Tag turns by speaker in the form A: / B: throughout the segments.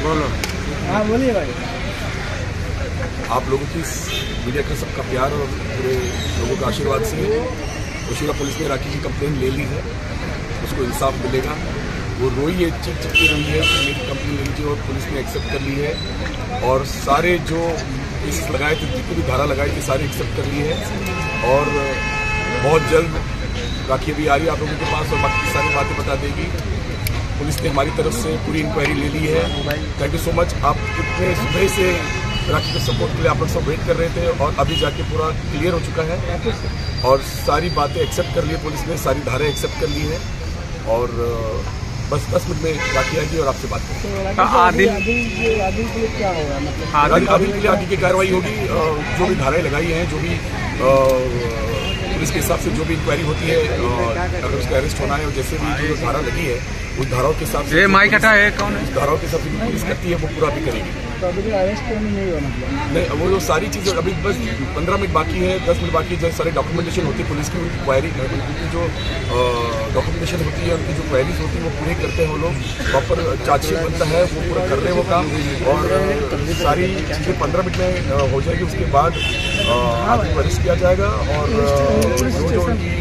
A: बोलो।
B: हाँ बोलिए भाई।
C: आप लोगों की मीडिया का सबका प्यार और पूरे लोगों का आशीर्वाद से ओशिला पुलिस ने राखी की कंप्लेन ले ली है। उसको इंसाफ मिलेगा। वो रोई है, चिपकी रही है कि मेरी कंप्लेन ले लीजिए, और पुलिस ने एक्सेप्ट कर ली है। और सारे जो केसेस लगाए थे, जितनी भी धारा लगाई थी, सारे एक्सेप्ट कर लिए हैं। और बहुत जल्द राखी अभी आ रही है आप लोगों के पास और बाकी सारी बातें बता देगी। पुलिस ने हमारी तरफ से पूरी इंक्वायरी ले ली है। Thank you so much. आप इतने सुबह से राखी के सपोर्ट के लिए आप लोग सब वेट कर रहे थे, और अभी जाके पूरा क्लियर हो चुका है और सारी बातें एक्सेप्ट कर ली है पुलिस ने, सारी धाराएं एक्सेप्ट कर ली है। और बस 10 मिनट में राखी आएगी और आपसे बात करेंगे।
B: आदिल के लिए क्या होगा, मतलब
C: आदिल के लिए आगे की कार्रवाई होगी। जो भी धाराएं लगाई हैं, जो भी पुलिस के हिसाब से जो भी इंक्वायरी होती है, अगर उसका अरेस्ट होना है और जैसे भी जो धारा लगी है उस धाराओं के हिसाब से
A: माइक हटा है कौन?
C: उस धाराओं के हिसाब से पुलिस करती है वो पूरा भी करेगी।
B: तो अभी अरेस्ट नहीं हुआ मतलब?
C: नहीं, वो जो सारी चीज़ें अभी बस 15 मिनट बाकी है, 10 मिनट बाकी है। जो सारे डॉक्यूमेंटेशन होती है पुलिस की, उनकी क्वायरी, उनकी जो डॉक्यूमेंटेशन होती है, उनकी जो क्वायरीज होती है वो पूरी करते हैं वो लोग। प्रॉपर चार्जशीट बनता है, वो पूरा कर रहे हैं वो काम। और सारी चीज़ें 15 मिनट में हो जाएगी। उसके बाद आदमी को अरेस्ट किया जाएगा और जो उनकी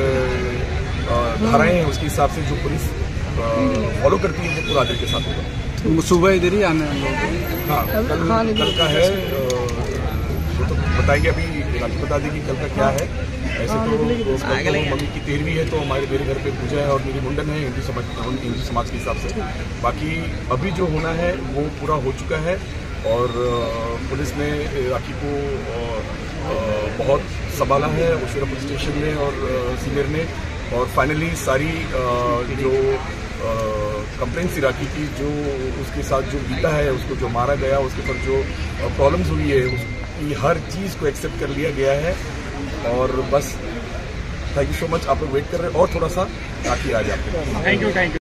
C: धाराएँ हैं उसके हिसाब से जो पुलिस फॉलो करती है वो पूरा आदमी के साथ होगा।
A: सुबह इधर ही आने
C: हाँ, कल का है, वो तो बताएंगे। अभी राखी बता देगी कल का क्या है। ऐसे तो मम्मी की 13वीं है, तो मेरे घर पे पूजा है और मेरी मुंडन है हिंदू समाज के हिसाब से। बाकी अभी जो होना है वो पूरा हो चुका है। और पुलिस ने राखी को बहुत संभाला है ओशिला पुलिस स्टेशन में और सीनियर ने। और फाइनली सारी जो कंप्लेंट थी राखी की, जो उसके साथ जो बीता है, उसको जो मारा गया, उसके साथ जो प्रॉब्लम्स हुई है, उसकी हर चीज़ को एक्सेप्ट कर लिया गया है। और बस थैंक यू सो मच। आप लोग वेट कर रहे हैं और थोड़ा सा राखी आ जाए।
A: Thank you.